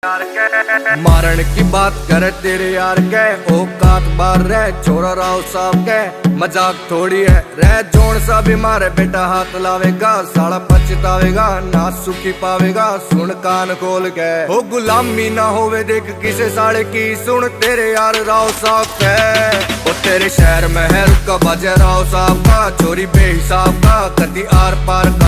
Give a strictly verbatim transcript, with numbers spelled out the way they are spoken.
मारण की बात करे तेरे यार के, औकात बार रह छोरा राव साहब के, मजाक थोड़ी है रह जोन सा भी मारे बेटा हाथ लावेगा, साला पछतावेगा ना सुखी पावेगा, सुन कान खोल के हो गुलामी ना होवे देख किसे साले की, सुन तेरे यार राव साहब के। ओ तेरे शहर में है रुका बाजे राव साहब का, चोरी बेहिसाब का कदी आर पार का।